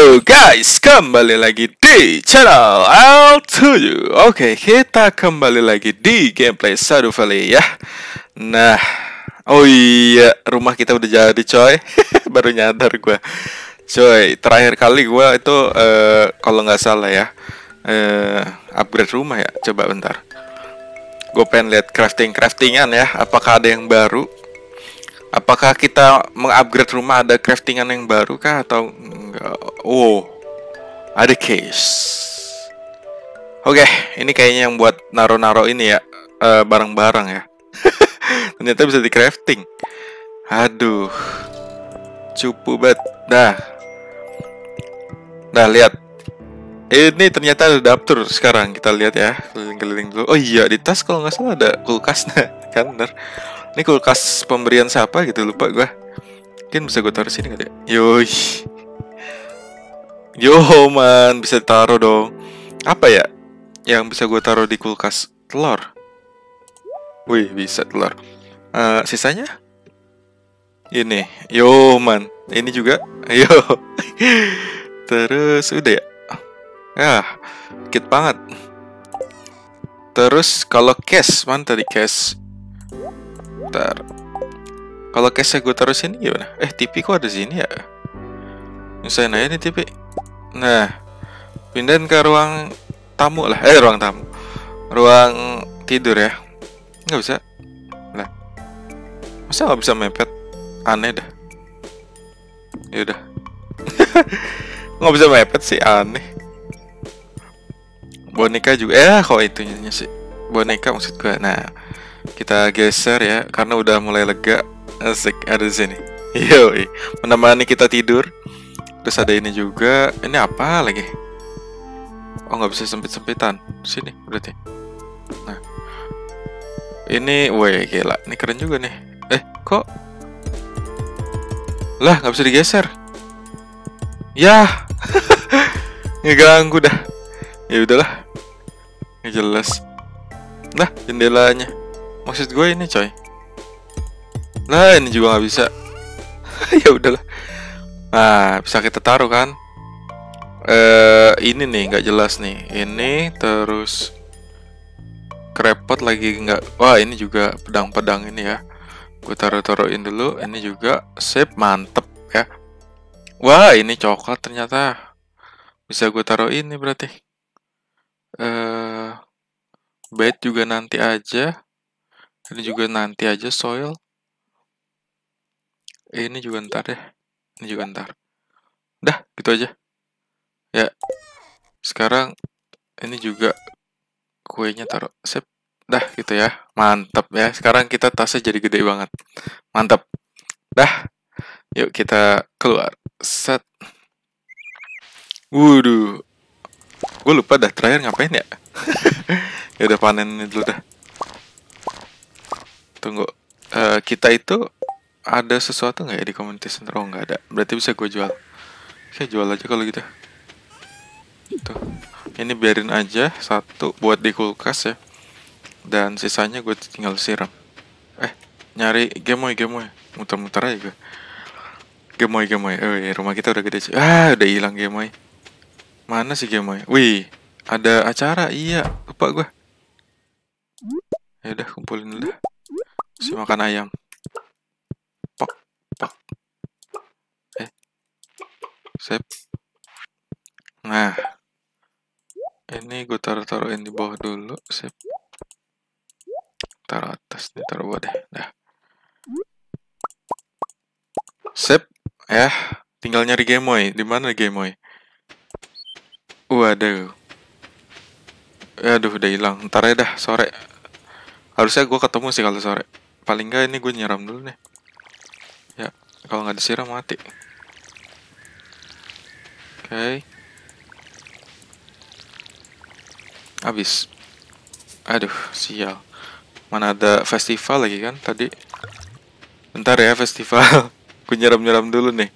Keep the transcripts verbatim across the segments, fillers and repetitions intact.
Halo guys, kembali lagi di channel L tujuh. Oke, kita kembali lagi di gameplay Stardew Valley ya. Nah, oh iya, rumah kita udah jadi coy. Baru nyadar gue. Coy, terakhir kali gue itu uh, kalau nggak salah ya, uh, upgrade rumah ya. Coba bentar. Gue pengen lihat crafting-craftingan ya. Apakah ada yang baru? Apakah kita mengupgrade rumah ada craftingan yang baru kah atau enggak? Oh, ada case. Oke, ini kayaknya yang buat naro-naro ini ya, uh, barang-barang ya. Ternyata bisa di crafting. Aduh, cupu banget. Dah, dah lihat. Ini ternyata ada dapur sekarang. Kita lihat ya, keliling-keliling dulu. Oh iya, di tas kalau nggak salah ada kulkasnya, kan bener. Ini kulkas pemberian siapa gitu, lupa gue. Mungkin bisa gue taruh sini nggak ya? Yoi. Yo man, bisa taruh dong. Apa ya yang bisa gue taruh di kulkas? Telur. Wih, bisa telur. uh, Sisanya ini. Yo man, ini juga. Yo. Terus udah ya. Ya, dikit banget. Terus kalau cash, mana tadi cash? Bentar. Kalau cash gue taruh sini gimana? Eh, T V kok ada sini ya? Nyusahin aja nih T V. Nah, pindahin ke ruang tamu lah. Eh, ruang tamu. Ruang tidur ya. Nggak bisa. Lah. Masa nggak bisa mepet? Aneh dah. Yaudah. Nggak bisa mepet sih, aneh. Boneka juga. Eh, kok itunya sih? Boneka maksud gue. Nah, kita geser ya, karena udah mulai lega. Asik, ada di sini. Yoi, menemani kita tidur. Terus ada ini juga. Ini apa lagi? Oh, nggak bisa sempit-sempitan. Sini, berarti. Nah, ini, weh, gila. Ini keren juga nih. Eh, kok? Lah, nggak bisa digeser. Yah, ngeganggu dah. Ya udahlah. Nggak jelas. Nah, jendelanya. Maksud gue ini coy. Nah, ini juga nggak bisa. Ya udahlah. Nah, bisa kita taruh kan? Eh, ini nih nggak jelas nih. Ini terus kerepot lagi nggak? Wah, ini juga pedang-pedang ini ya. Gue taruh-taruhin dulu. Ini juga sip, mantep ya. Wah, ini coklat ternyata. Bisa gue taruh ini berarti. Eh, bed juga nanti aja. Ini juga nanti aja soil. Ini juga ntar deh. Ini juga ntar. Dah, gitu aja. Ya. Sekarang ini juga kuenya taruh. Sip. Dah, gitu ya. Mantap ya. Sekarang kita tasnya jadi gede banget. Mantap. Dah. Yuk kita keluar. Set. Waduh. Gue lupa dah terakhir ngapain ya. Ya udah, panen ini dulu dah. Tunggu. Uh, kita itu ada sesuatu nggak ya di community center? Oh, nggak ada. Berarti bisa gue jual. Oke, jual aja kalau gitu. Tuh. Ini biarin aja satu buat di kulkas ya. Dan sisanya gue tinggal siram. Eh, nyari gemoy gemoy. Muter-muter aja gue. Gemoy gemoy. Oh iya, rumah kita udah gede. Ah, udah hilang gemoy. Mana sih gemoy? Wih, ada acara. Iya, lupa gue. Ya udah, kumpulin dulu. Si makan ayam. Pok, pok. Eh, sip. Nah, ini gue taruh-taruhin di bawah dulu. Sip. Taruh atas, nih taruh bawah deh. Nah, sip. Ya, tinggal nyari gemoy. Di mana gemoy? Waduh. Aduh, udah hilang. Ntar aja dah, sore. Harusnya gue ketemu sih kalau sore. Paling nggak ini gue nyiram dulu nih. Ya, kalau nggak disiram mati. Oke. Okay. Habis. Aduh, sial. Mana ada festival lagi kan tadi. Bentar ya, festival. Gue nyiram-nyiram dulu nih.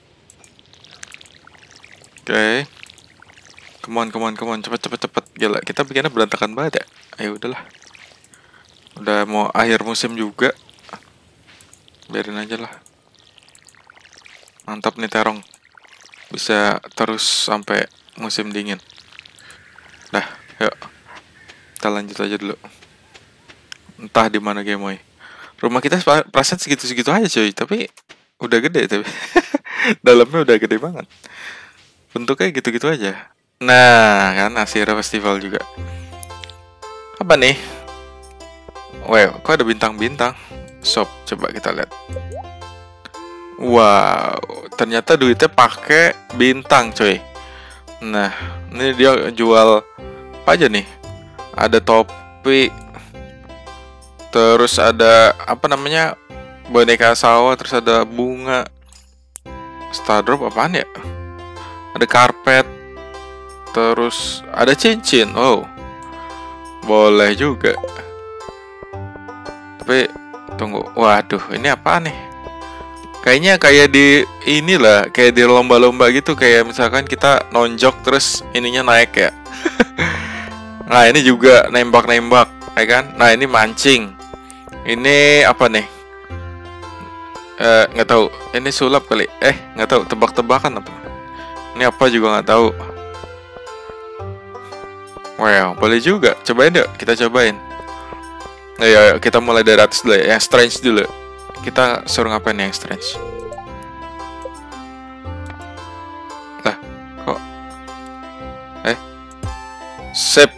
Oke. Okay. Come on, come on, come on. Cepet, cepet, cepet. Gila, kita bikinnya berantakan banget ya. Ayo, udahlah. Udah mau akhir musim juga. Biarin aja lah. Mantap nih terong. bisa terus sampai musim dingin. Nah, yuk kita lanjut aja dulu. Entah di mana Gemoy. Rumah kita perasaan segitu-segitu aja coy, tapi udah gede tapi dalamnya udah gede banget. Bentuknya gitu-gitu aja. Nah, kan Asira Festival juga. Apa nih? Wow, kok ada bintang-bintang? Shop, coba kita lihat. Wow, ternyata duitnya pakai bintang, coy. Nah, ini dia jual apa aja nih? Ada topi, terus ada apa namanya? Boneka sawah, terus ada bunga. Stardrop apaan ya? Ada karpet, terus ada cincin. Oh, boleh juga. Tapi tunggu, waduh, ini apa nih? Kayaknya kayak di inilah, kayak di lomba-lomba gitu, kayak misalkan kita nonjok terus ininya naik ya. Nah, ini juga nembak-nembak, ya kan? Nah, ini mancing. Ini apa nih? Eh, nggak tahu. Ini sulap kali. Eh, nggak tahu. Tebak-tebakan apa? Ini apa juga nggak tahu. Wow, boleh juga. Cobain yuk, kita cobain. Nah, ya, kita mulai dari atas dulu ya. Yang strange dulu. Kita suruh ngapain yang strange? Lah, kok? Eh, sip.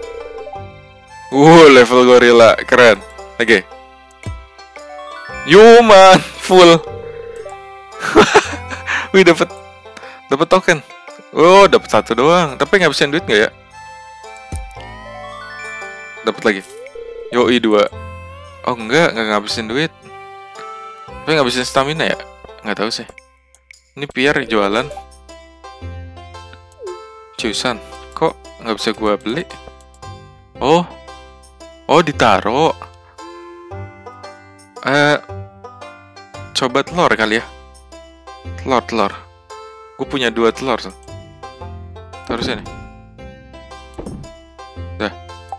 Wuh, level gorilla, keren. Oke. Okay. Human full. Wih, dapat dapat token. Oh, dapat satu doang. Tapi ngabisin duit nggak ya? Dapat lagi. Yoi dua. Oh enggak, nggak ngabisin duit. Tapi ngabisin stamina ya? Nggak tahu sih. Ini Pierre jualan. Cusan, kok nggak bisa gua beli? Oh, oh ditaruh. Eh, coba telur kali ya. Telur, telur. Gue punya dua telur tuh. Taruh sini. Dah.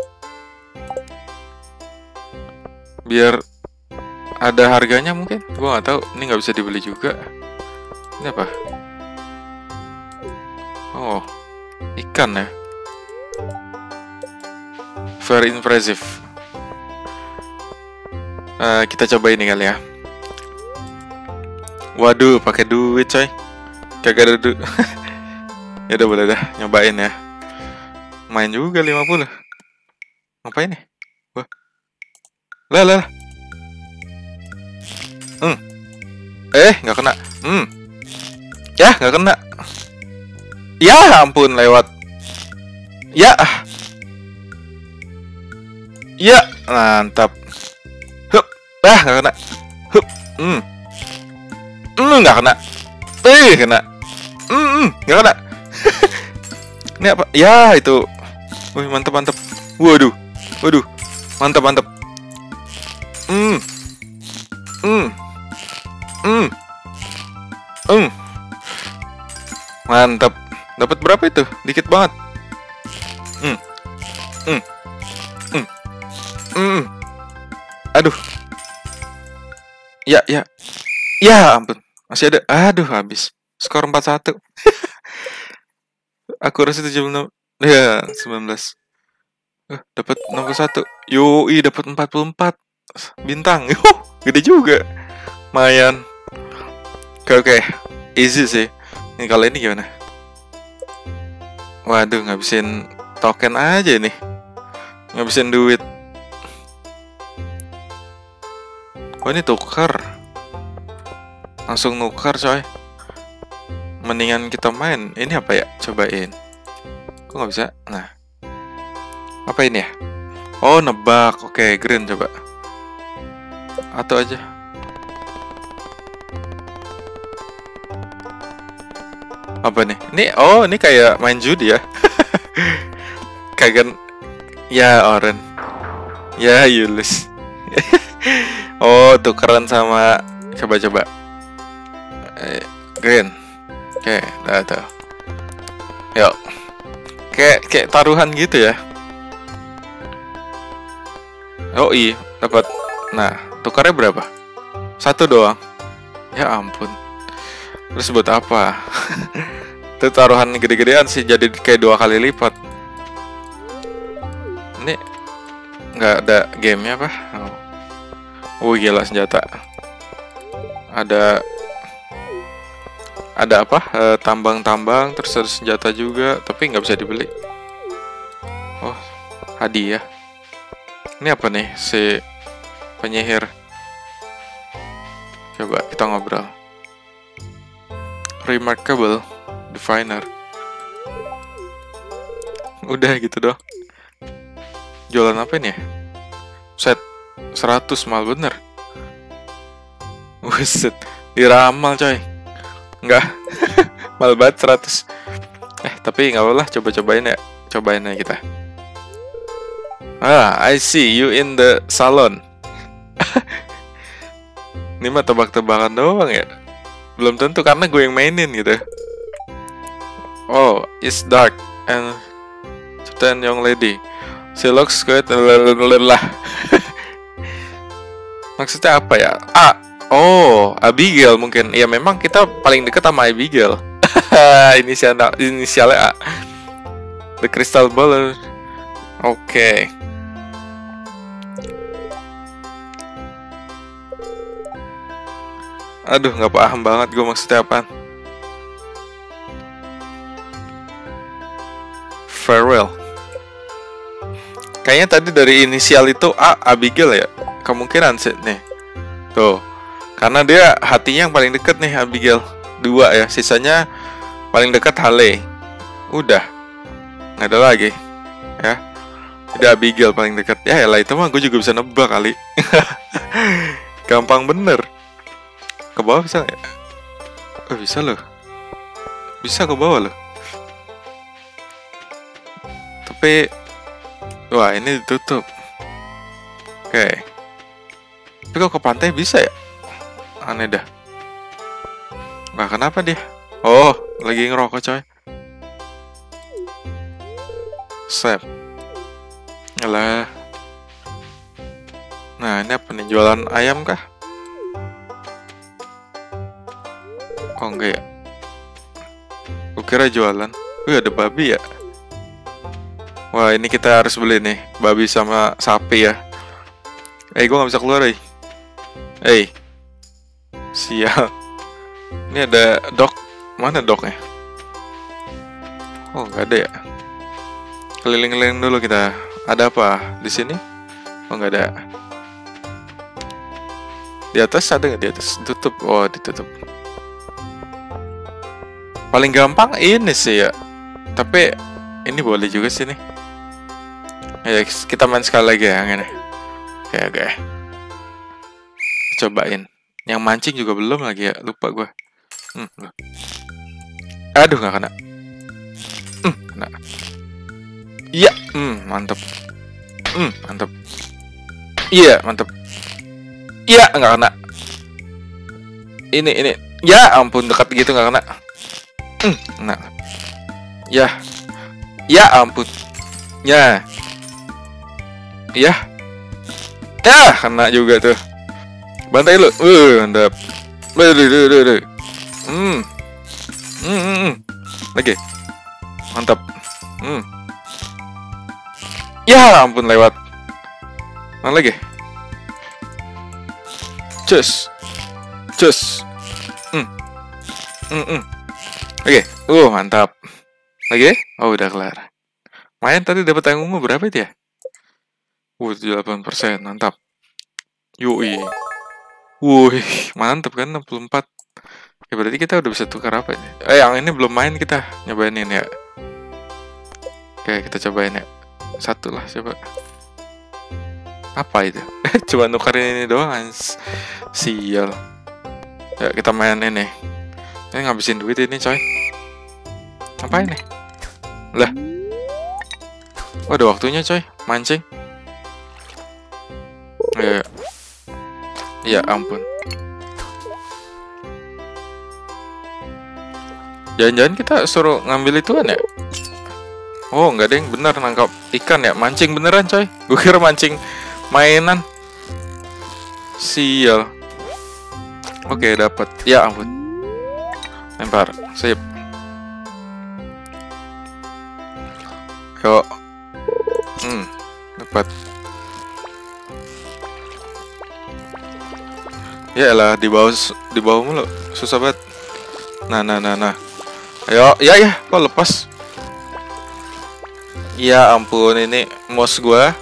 Biar ada harganya mungkin. Gue nggak tahu. Ini nggak bisa dibeli juga. Ini apa? Oh, ikan ya. Very impressive. Uh, kita coba ini kali ya. Waduh, pakai duit coy. Kagak ada duit. Ya udah, boleh dah, nyobain ya. Main juga lima puluh. Ngapain nih? Wah. Lah lah. Hmm. Eh, nggak kena. Hmm. Ya, nggak kena. Ya ampun, lewat. Ya. Ya, mantap. Hup. Ah, nggak kena. Hup. Hmm. Hmm, nggak kena. Eh, kena. Hmm, nggak kena. Ini apa? Ya, itu. Wih, mantap, mantap. Waduh. Waduh. Mantap, mantap. Hmm. Hmm. Hmm. Hmm. Mantap. Dapat berapa itu? Dikit banget. Hmm. Hmm. Hmm. Hmm. Aduh. Ya, ya. Ya ampun. Masih ada. Aduh, habis. Skor empat satu. Akurasi tujuh puluh enam. Ya, sembilan belas. Eh, dapat enam puluh satu. Yoi, dapat empat puluh empat bintang. Yuh, gede juga. Lumayan. Oke, oke. Easy sih. Ini kalau ini gimana? Waduh, ngabisin token aja nih. Ngabisin duit. Oh, ini tukar. Langsung nukar coy. Mendingan kita main. Ini apa ya? Cobain. Kok nggak bisa? Nah. Apa ini ya? Oh, nebak. Oke, green coba. Atau aja. Apa nih? Ini, oh, ini kayak main judi ya. Kagak. Ya, oren. Ya, Yulus. Oh, tukeran sama. Coba-coba. Eh, green. Oke, udah tuh. Yuk. Kayak kayak taruhan gitu ya. Oh iya, dapat. Nah, tukarnya berapa? Satu doang. Ya ampun. Terus buat apa? Itu taruhan gede-gedean sih, jadi kayak dua kali lipat. Ini nggak ada gamenya apa? Oh, oh gila, senjata. Ada ada apa? Eh, tambang-tambang, terus ada senjata juga, tapi nggak bisa dibeli. Oh, hadiah. Ini apa nih si penyihir? Coba kita ngobrol. Remarkable Diviner. Udah gitu doang. Jualan apa ini ya? Set seratus mal bener. Buset, diramal coy. Enggak. Mal banget seratus. Eh, tapi nggak apa-apa, coba-cobain ya. Cobain aja kita. Ah, I see you in the salon. Ini mah tebak-tebakan doang ya. Belum tentu karena gue yang mainin gitu. Oh, it's dark and certain young lady. She looks good. Lah. Maksudnya apa ya? Ah, oh, Abigail mungkin. Ya memang kita paling dekat sama Abigail. Inisial inisialnya A. The Crystal Ball. Oke. Okay. Aduh, nggak paham banget gue maksudnya apaan. Farewell. Kayaknya tadi dari inisial itu A, Abigail ya. Kemungkinan sih nih. Tuh. Karena dia hatinya yang paling deket nih, Abigail. Dua ya, sisanya paling dekat Hale. Udah. Nggak ada lagi. Ya. Jadi Abigail paling dekat. Ya elah, itu mah gue juga bisa nebak kali. Gampang bener. Ke bawah bisa nggak? Oh, bisa loh. Bisa ke bawah loh. Tapi wah, ini ditutup. Oke. Tapi kok ke pantai bisa ya? Aneh dah. Wah, kenapa dia? Oh, lagi ngerokok coy. Sep. Yalah. Nah, ini apa nih? Jualan ayam kah? Oh enggak ya. Gue kira jualan. Wih, ada babi ya. Wah, ini kita harus beli nih babi sama sapi ya. Eh, gue gak bisa keluar eh. Eh, sial. Ini ada dok. Mana doknya? Oh, nggak ada ya. Keliling-keliling dulu kita. Ada apa di sini? Oh, nggak ada. Di atas ada nggak? Di atas tutup. Oh, ditutup. Paling gampang ini sih ya. Tapi ini boleh juga sih nih. Ya, kita main sekali lagi ya yang ini. Oke, oke. Cobain. Yang mancing juga belum lagi ya. Lupa gue. Hmm, aduh, nggak kena. Hmm, kena. Iya, hmm, mantep. Hmm, mantep. Iya, mantep. Iya, nggak kena. Ini, ini. Ya ampun, dekat gitu nggak kena. Hmm, nah, ya, ya ampun, ya, ya, ya, kena juga tuh. Bantai lu, uh, mantap, hmm, hmm, hmm, lagi, mantap, hmm, ya ampun lewat, mana lagi, cus, cus, hmm, hmm, hmm. Oke, okay. uh mantap. Lagi? Oh, udah kelar. Main tadi dapat yang ungu berapa itu ya? Uh, tujuh puluh delapan persen, mantap. Yoi. Wuih, mantap kan enam puluh empat. Ya berarti kita udah bisa tukar apa ini? Eh, yang ini belum main kita. Nyobainin ya. Oke, kita cobain ya. Satu lah, coba. Apa itu? Coba nukarin ini doang, sial. Ya, kita main ini. Ini ngabisin duit ini coy. Apa ini? Lah. Oh, ada waktunya coy. Mancing. Ya, ya. Ya ampun. Jangan-jangan kita suruh ngambil ituan ya? Oh, nggak ada yang benar nangkap ikan ya. Mancing beneran coy. Gue kira mancing mainan. Sial. Oke, dapat. Ya ampun. Lempar, sip. Yuk. Hmm, dapat. Ya lah, di bawah di bawah mulu. Susah banget. Nah, nah, nah, nah. Ayo, ya ya, kok lepas? Ya ampun, ini mouse gua.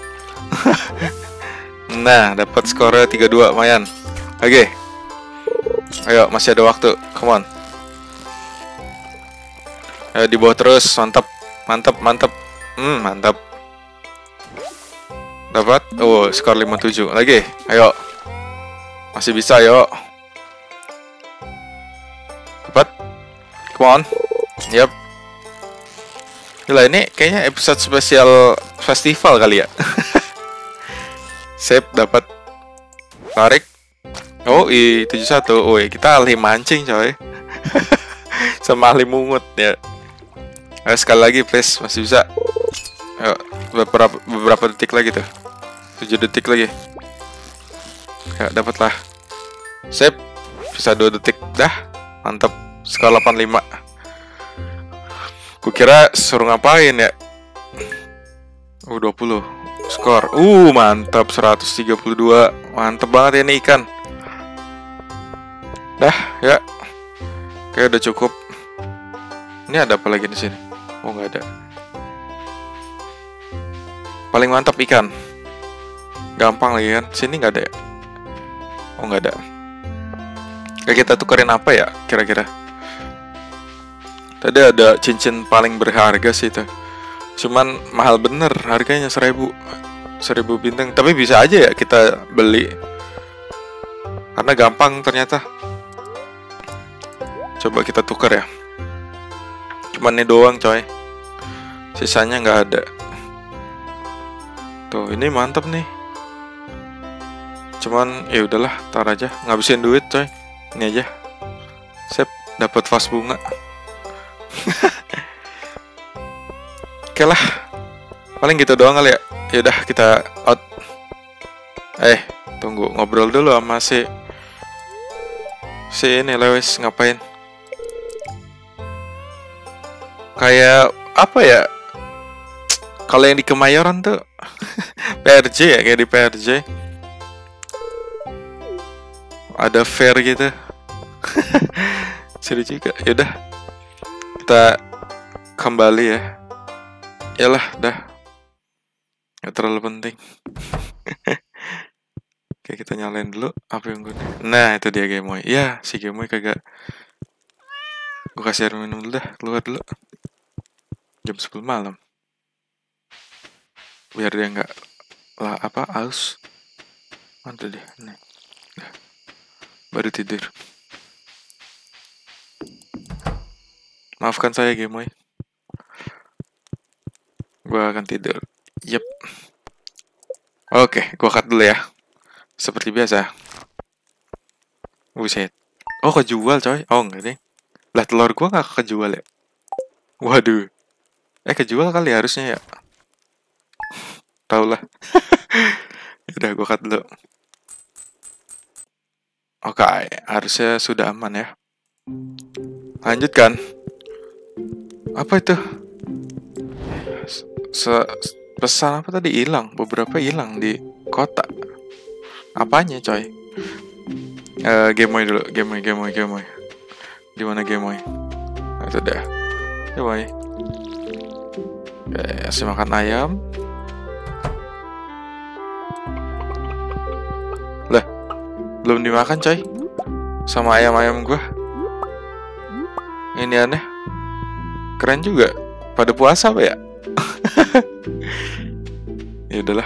Nah, dapat skornya tiga dua, lumayan. Oke. Ayo, masih ada waktu. Come on. Ayo di bawah terus, mantap. Mantap, mantap. Hmm, mantap. Dapat. Oh, skor lima tujuh. Lagi. Ayo. Masih bisa, yuk. Dapat. Come on. Yap. Gila, ini kayaknya episode spesial festival kali ya. Sip, dapat. Tarik. Oh, i tujuh satu. Oh, kita ahli mancing, coy. Sama ahli mungut ya. Ayo sekali lagi, please. Masih bisa. Ayo, beberapa beberapa detik lagi tuh. tujuh detik lagi. Ya, dapat lah. Sip. Bisa dua detik. Dah. Mantap. Skor delapan lima. Kukira suruh ngapain ya. Uh, dua puluh. Skor. Uh, mantap. seratus tiga puluh dua. Mantap banget ini ikan. Dah, ya. Kayak udah cukup. Ini ada apa lagi di sini? Oh, nggak ada. Paling mantap ikan. Gampang lagi kan. Sini nggak ada ya? Oh, nggak ada. Kayak kita tukerin apa ya kira-kira? Tadi ada cincin paling berharga sih itu. Cuman mahal bener, harganya seribu. Seribu bintang. Tapi bisa aja ya kita beli. Karena gampang ternyata. Coba kita tukar ya. Cuman ini doang, coy. Sisanya nggak ada. Tuh, ini mantap nih. Cuman ya udahlah, tar aja, ngabisin duit, coy. Ini aja. Sip, dapat vas bunga. Oke lah. Paling gitu doang kali ya. Yaudah, kita out. Eh, tunggu, ngobrol dulu sama si Si ini Lewis ngapain? Kayak apa ya? Kalau yang di Kemayoran tuh P R J ya, kayak di P R J. Ada fair gitu. Seru juga. Yaudah, kita kembali ya. Yalah, dah. Gak terlalu penting. Oke, kita nyalain dulu. Apa yang gue... Nah, itu dia Gemoy. Ya, si Gemoy kagak. Gue kasih air minum dulu dah. Keluar dulu. Jam sepuluh malam. Biar dia nggak lah apa aus. Mantap deh. Nih. Dah. Baru tidur. Maafkan saya Gemoy. Gue akan tidur. Yep. Oke, gue cut dulu ya. Seperti biasa. Buset. Oh, kejual coy. Oh enggak deh. Lah telur gue gak kejual ya. Waduh. Eh kejual kali harusnya ya. Tau lah. Udah gue cut dulu. Oke, harusnya sudah aman ya. Lanjutkan. Apa itu? Se pesan apa tadi hilang? Beberapa hilang di kota. Apanya, coy? Uh, Gemoy dulu, Gemoy, Gemoy, Gemoy. Di mana Gemoy? Nah, itu dah. Gemoy. Oke, kasih makan ayam. Lah, belum dimakan, coy. Sama ayam-ayam gua. Ini aneh. Keren juga. Pada puasa apa ya? Ya udahlah.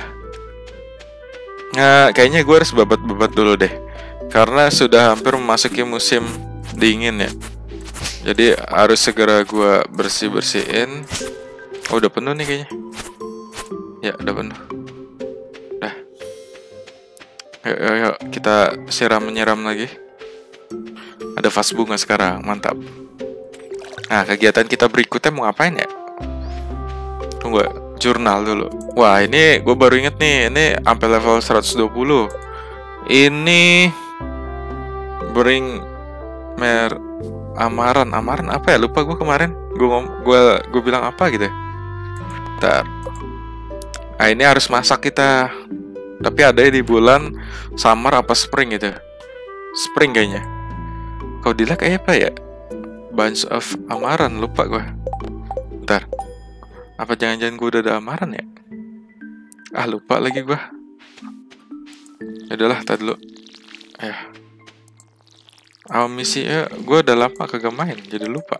Nah, kayaknya gue harus babat-babat dulu deh. Karena sudah hampir memasuki musim dingin ya. Jadi harus segera gue bersih-bersihin. Oh, udah penuh nih kayaknya. Ya, udah penuh. Dah. Yuk, yuk, yuk. Kita siram-menyiram lagi. Ada vas bunga sekarang, mantap. Nah, kegiatan kita berikutnya mau ngapain ya? Tunggu, jurnal dulu. Wah, ini gue baru inget nih. Ini sampai level seratus dua puluh. Ini bring mer amaran. Amaran apa ya? Lupa gue kemarin. Gue gue gue bilang apa gitu. Bentar. Nah, ini harus masak kita. Tapi ada di bulan summer apa spring gitu. Spring kayaknya. Kau dilihat kayak apa ya? Bunch of amaran, lupa gue. Bentar. Apa jangan-jangan gue udah ada amaran ya? Ah, lupa lagi gue. Yaudah lah, tadi dulu. Eh. Oh, misi ya, gue udah lama kagak main, jadi lupa.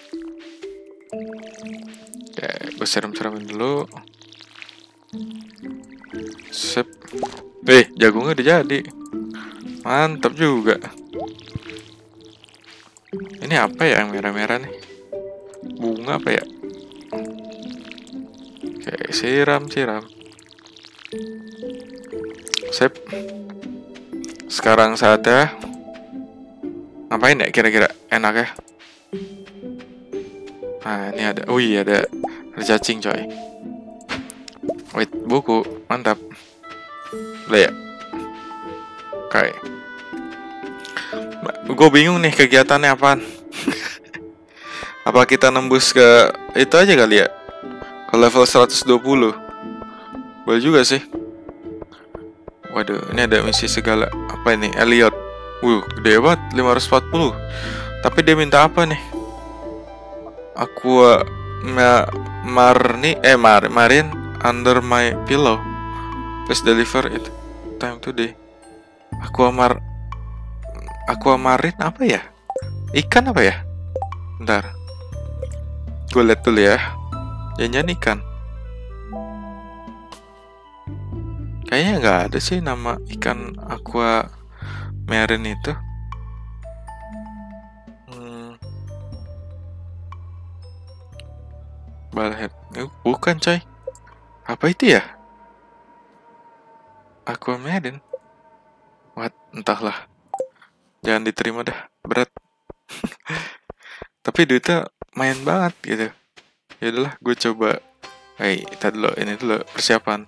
Oke, gue siram-siramin dulu. Sip. Eh, jagungnya udah jadi. Mantap juga. Ini apa ya yang merah-merah nih? Bunga apa ya? Oke, siram-siram. Sip. Sekarang saatnya ngapain ya kira-kira enak ya? Nah, ini ada. Oh iya, ada ada cacing coy. Wait, buku. Mantap. Udah ya? Oke. Okay. Gue bingung nih kegiatannya apaan. Apa kita nembus ke itu aja kali ya? Ke level seratus dua puluh. Boleh juga sih. Waduh, ini ada misi segala. Apa ini? Elliot. Wuh, gede banget, lima ratus empat puluh. Tapi dia minta apa nih? Aqua ma marni eh mar marin under my pillow. Please deliver it time today. Aqua mar Aqua marin apa ya? Ikan apa ya? Bentar. Gue lihat dulu ya. Jangan-jangan ikan. Kayaknya nggak ada sih nama ikan aqua marine itu. Hmm. Balhead. Eh, bukan coy. Apa itu ya? Aqua marine. What? Entahlah. Jangan diterima dah. Berat. Tapi duitnya main banget gitu. Ya udahlah, gue coba. Hey, kita dulu ini dulu persiapan.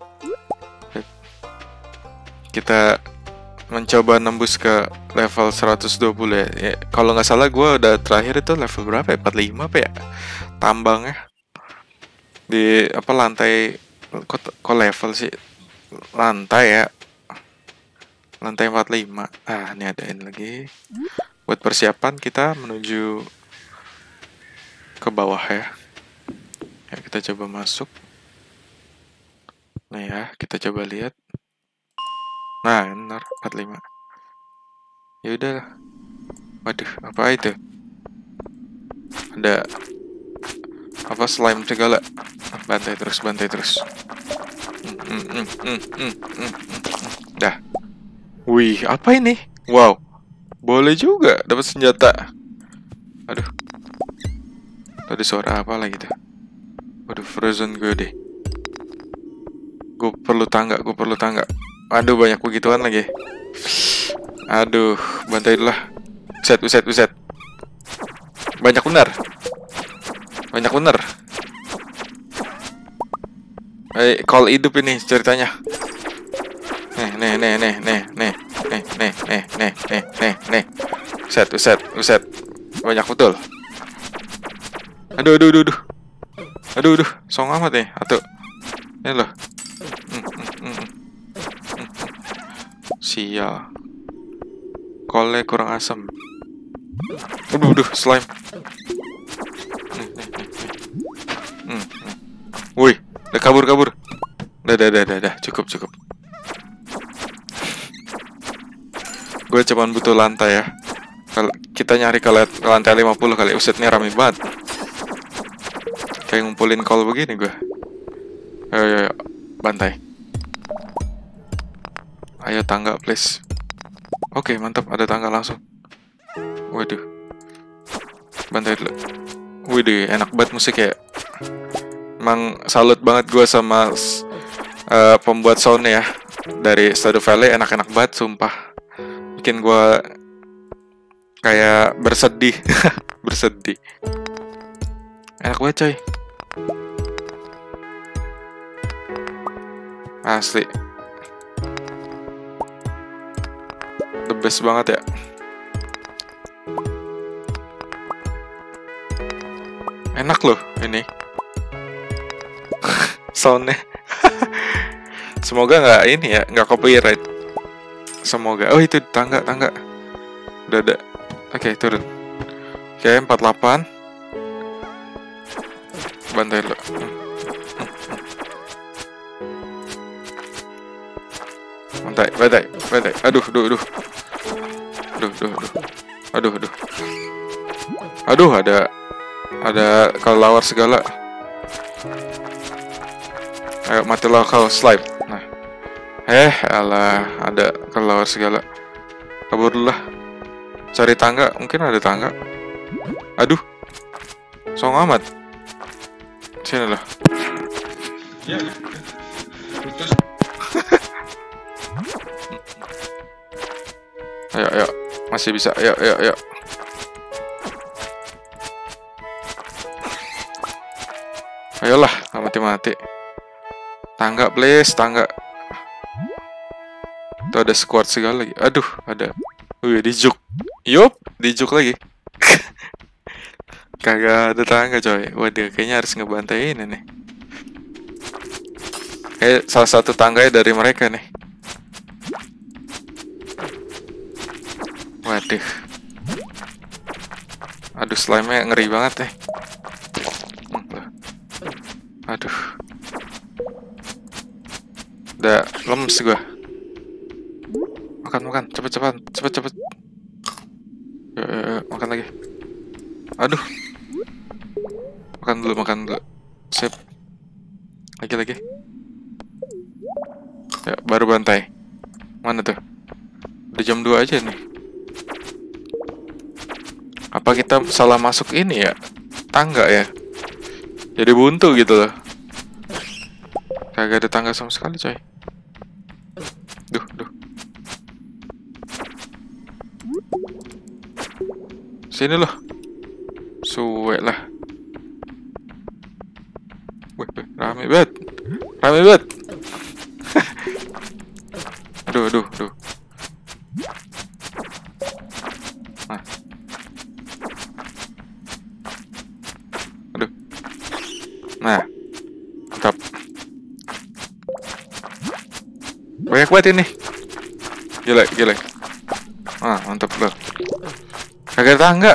Kita mencoba nembus ke level seratus dua puluh ya. Ya kalau nggak salah gue udah terakhir itu level berapa ya? empat puluh lima apa ya? Tambangnya di apa lantai kok, kok level sih? Lantai ya. Lantai empat puluh lima. Ah, ini ada ini lagi. Buat persiapan kita menuju ke bawah ya. Ya, kita coba masuk. Nah ya, kita coba lihat. Nah, benar empat puluh lima. Ya udah. Waduh, apa itu? Ada apa slime segala. Bantai terus, bantai terus. Mm, mm, mm, mm, mm, mm. Dah. Wih, apa ini? Wow. Boleh juga dapat senjata. Aduh. Tadi suara apa lagi tuh? Waduh, frozen gue deh. Gue perlu tangga, gue perlu tangga. Aduh, banyak begituan lagi. Aduh, bantai dulu lah. Uset, uset, uset. Banyak benar. Banyak benar. Eh, call hidup ini ceritanya. Nih, nih, nih, nih, nih, nih, nih, nih, nih, nih, nih, nih, nih. Uset, uset, uset. Banyak betul. Aduh, aduh, aduh, aduh. Aduh, aduh, song amat nih. Atuh. Ini loh. Mm, mm, mm, mm. Sial. Kolnya kurang asam. Aduh, aduh, slime. Hmm, hmm. Wih, udah kabur, kabur. Dah, dah, dah, dah, dah. Cukup, cukup. Gue cuman butuh lantai ya. Kalau kita nyari ke lantai lima puluh kali. Usetnya rame banget. Kayak ngumpulin kol begini gue. Ayo, ayo, ayo. Bantai. Ayo tangga please. Oke, mantap, ada tangga langsung. Waduh. Bantai dulu. Waduh, enak banget musik ya. Emang salut banget gue sama uh, pembuat sound ya. Dari Stardew Valley, enak-enak banget sumpah. Bikin gue kayak bersedih. Bersedih. Enak banget coy. Asli. The best banget ya. Enak loh ini. soundnya. Semoga nggak ini ya, nggak copyright. Semoga. Oh itu tangga tangga. Udah ada. Oke turun. Oke empat puluh delapan. Bantai lo. Bantai, bantai, bantai. Aduh, aduh, aduh. Aduh, aduh, aduh. Aduh, aduh. Aduh, ada ada kelelawar segala. Ayo matilah kau slime. Nah. Eh, alah, ada kelelawar segala. Kabur dulu lah. Cari tangga, mungkin ada tangga. Aduh. Song amat. Sini lah. Ya. Putus. Ayo, ayo. Masih bisa. Ayo, ayo, ayo. Ayolah, nggak mati-mati. Tangga, please, tangga. Tuh ada squad segala lagi. Aduh, ada. Wih, dijuk. Yup, dijuk lagi. Kagak ada tangga, coy. Waduh, kayaknya harus ngebantain ini. Kayak salah satu tangganya dari mereka nih. Waduh. Aduh, slime-nya ngeri banget nih. Aduh. Udah lemes gua. Makan, makan. Cepet, cepet. Cepet, cepet. Yuk, yuk, yuk. Makan lagi. Aduh. Makan dulu, makan dulu. Sip. Lagi, lagi. Ya, baru bantai. Mana tuh? Udah jam dua aja nih. Apa kita salah masuk ini ya? Tangga ya? Jadi buntu gitu loh. Kagak ada tangga sama sekali, coy. Duh, duh. Sini loh. Suwe lah. Wih, wih, rame banget. Rame banget. Aduh, aduh, aduh. Nah. Aduh. Nah. Mantap. Banyak banget ini. Gila, gila. Ah, mantap loh. Kagak ada tangga.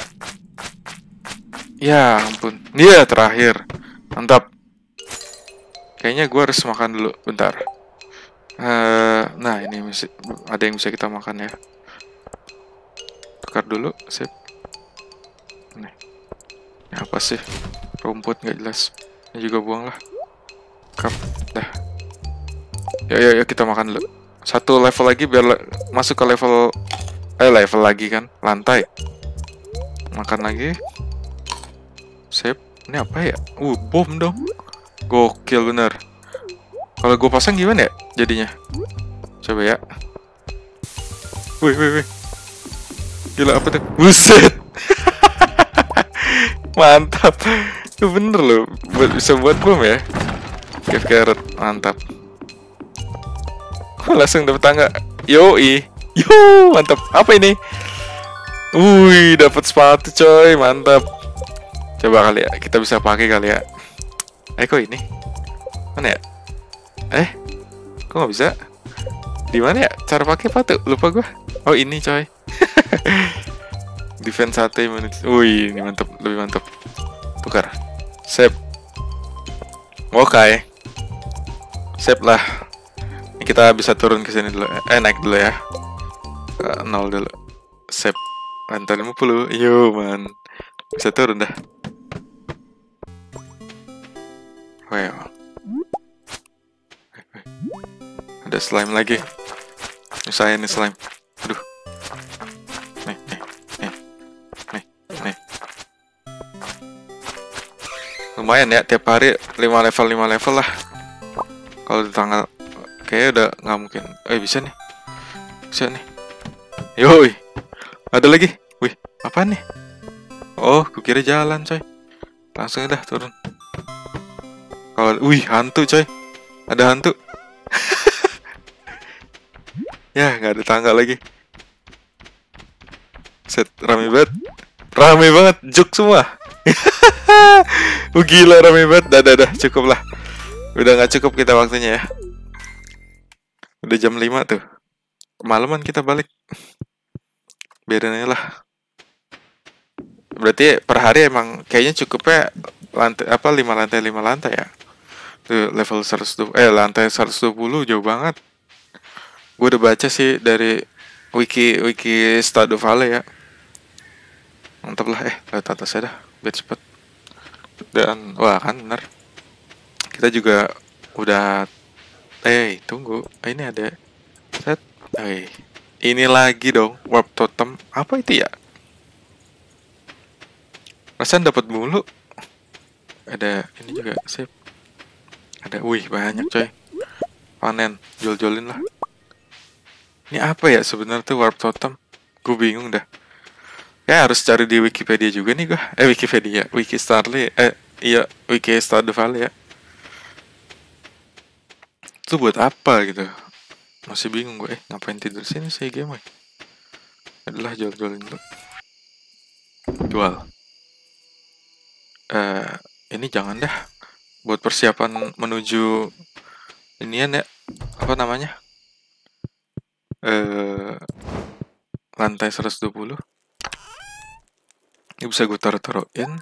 Ya ampun. Dia terakhir. Mantap. Kayaknya gue harus makan dulu. Bentar. Uh, nah, ini misi, ada yang bisa kita makan ya. Tukar dulu. Sip. Nih. Ini apa sih? Rumput nggak jelas. Ini juga buang lah. Cup. Dah. Ya, ya, ya, kita makan dulu. Satu level lagi biar le masuk ke level eh level lagi kan, lantai. Makan lagi. Sip. Ini apa ya? Uh, bom dong. Gokil bener. Kalau gue pasang gimana ya jadinya? Coba ya. Wih, wih, wih. Gila apa tuh? Buset. Mantap. Itu bener loh. Bisa buat bom ya. Give carrot. Mantap. Langsung dapet tangga. Yoi. Yo, mantap. Apa ini? Wih, dapat sepatu coy. Mantap. Coba kali ya. Kita bisa pakai kali ya. Eh, kok ini? Mana ya? Eh, kok nggak bisa? Di mana ya? Cara pakai sepatu? Lupa gua. Oh, ini coy. Defense satu menit. Wih, ini mantap. Lebih mantap. Tukar. Save. Oke. Okay. Save lah. Kita bisa turun ke sini dulu. Eh, naik dulu ya. Ke nol dulu. Save. Lantai lima puluh. Yo, man. Bisa turun dah. Wow. Ada slime lagi. Nyusahin nih slime. Aduh. Nih, nih, nih. Nih, nih. Lumayan ya, tiap hari lima level lima level lah. Kalau di tanggal kayaknya udah nggak mungkin. Eh, bisa nih. Bisa nih. Yoi. Ada lagi. Wih, apa nih? Oh, kukira jalan, coy. Langsung dah turun. Kalau, wih, hantu, coy. Ada hantu. Ya, nggak ada tangga lagi. Set, rame banget. Rame banget, juk semua. Uh, gila, rame banget. Dah, dah, dah, cukup lah. Udah nggak cukup kita waktunya ya. Udah jam lima tuh. Kemalaman kita balik. Biarin aja lah. Berarti per hari emang kayaknya cukupnya lantai apa lima lantai lima lantai ya. Tuh level seratus dua puluh, eh lantai seratus dua puluh jauh banget. Gue udah baca sih dari wiki wiki Stardew Valley ya. Mantap lah, eh lihat atas aja dah biar cepet. Dan wah kan bener. Kita juga udah eh tunggu. Eh, ini ada set. Eh ini lagi dong warp totem. Apa itu ya? Rasanya dapat mulu. Ada ini juga sip. Ada wih banyak coy. Panen, jual-jualin lah. Ini apa ya sebenarnya tuh warp totem? Gue bingung dah. Ya harus cari di Wikipedia juga nih gue. Eh Wikipedia, Wiki Starly, eh iya Wiki Stardew Valley ya. Itu buat apa gitu? Masih bingung gue. Eh ngapain tidur sini sih game? Adalah jual-jualin dulu. Jual. Eh ini jangan dah. Buat persiapan menuju inian ya. Apa namanya? Eh lantai seratus dua puluh. Ini bisa gue taruh-taruhin.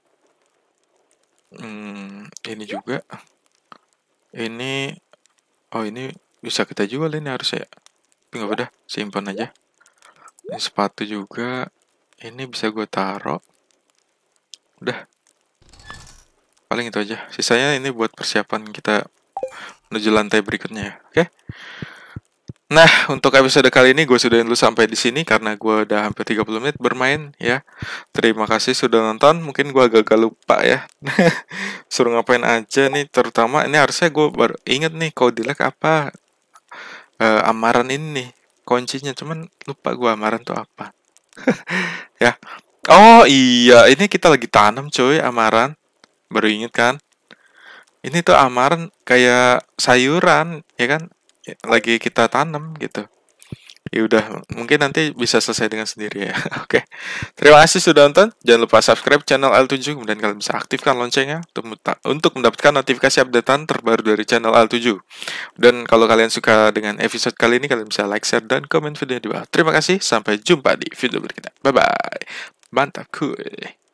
Hmm, ini juga. Ini, oh ini bisa kita jual ini harusnya. Tapi nggak apa dah, simpan aja. Ini sepatu juga. Ini bisa gue taruh. Udah. Paling itu aja. Sisanya ini buat persiapan kita menuju lantai berikutnya ya. Oke? Nah, untuk episode kali ini gue sudahin dulu sampai di sini karena gue udah hampir tiga puluh menit bermain ya. Terima kasih sudah nonton. Mungkin gue agak-agak lupa ya. Suruh ngapain aja nih, terutama ini harusnya gue baru inget nih Codilek apa uh, amaran ini nih kuncinya, cuman lupa gue amaran tuh apa. Ya. Oh iya, ini kita lagi tanam coy amaran. Baru inget kan? Ini tuh amaran kayak sayuran, ya kan? Lagi kita tanam gitu. Ya udah, mungkin nanti bisa selesai dengan sendiri ya. Oke. Terima kasih sudah nonton. Jangan lupa subscribe channel Al tujuh, kemudian kalian bisa aktifkan loncengnya untuk untuk mendapatkan notifikasi updatean terbaru dari channel Al tujuh. Dan kalau kalian suka dengan episode kali ini, kalian bisa like, share, dan komen video di bawah. Terima kasih, sampai jumpa di video berikutnya. Bye bye. Mantap kuy.